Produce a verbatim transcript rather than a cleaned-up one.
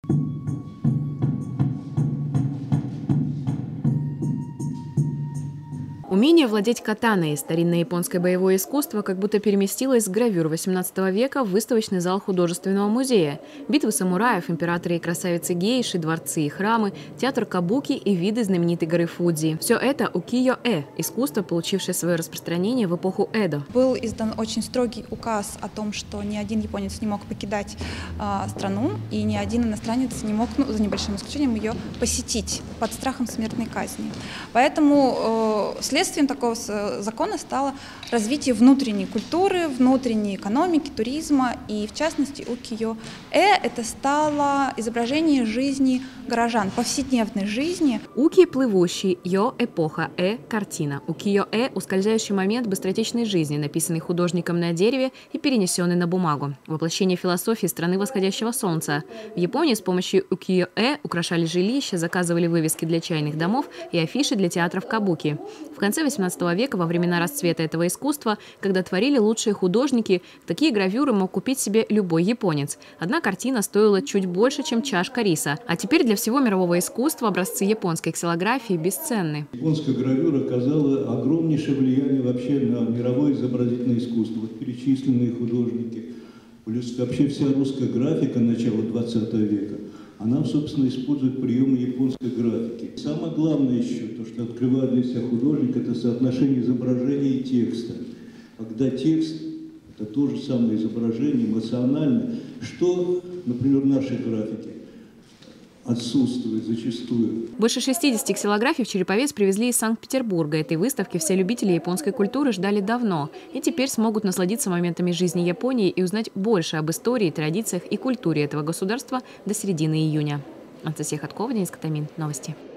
Умение владеть катаной, старинное японское боевое искусство, как будто переместилось с гравюр восемнадцатого века в выставочный зал художественного музея. Битвы самураев, императоры и красавицы гейши, дворцы и храмы, театр кабуки и виды знаменитой горы Фудзи. Все это укиё-э – искусство, получившее свое распространение в эпоху Эдо. Был издан очень строгий указ о том, что ни один японец не мог покидать э, страну, и ни один иностранец не мог, ну, за небольшим исключением, ее посетить под страхом смертной казни. Поэтому э, следствием такого закона стало развитие внутренней культуры, внутренней экономики, туризма, и в частности укиё-э – это стало изображение жизни горожан, повседневной жизни. Уки – плывущий, йо – эпоха, э – картина. Укиё-э – ускользающий момент быстротечной жизни, написанный художником на дереве и перенесенный на бумагу. Воплощение философии страны восходящего солнца. В Японии с помощью укиё-э украшали жилища, заказывали вывески для чайных домов и афиши для театров кабуки. В конце восемнадцатого века, во времена расцвета этого искусства, когда творили лучшие художники, такие гравюры мог купить себе любой японец. Одна картина стоила чуть больше, чем чашка риса. А теперь для всего мирового искусства образцы японской ксилографии бесценны. Японская гравюра оказала огромнейшее влияние вообще на мировое изобразительное искусство. Вот перечисленные художники, плюс вообще вся русская графика начала двадцатого века. Она, собственно, использует приемы японской графики. Самое главное еще, то, что открывает для себя художник, это соотношение изображения и текста. Когда текст – это то же самое изображение, эмоционально, что, например, в нашей графике отсутствует зачастую. Больше шестидесяти ксилографий в Череповец привезли из Санкт-Петербурга. Этой выставки все любители японской культуры ждали давно. И теперь смогут насладиться моментами жизни Японии и узнать больше об истории, традициях и культуре этого государства до середины июня. Анастасия Ходкова, Денис Катамин. Новости.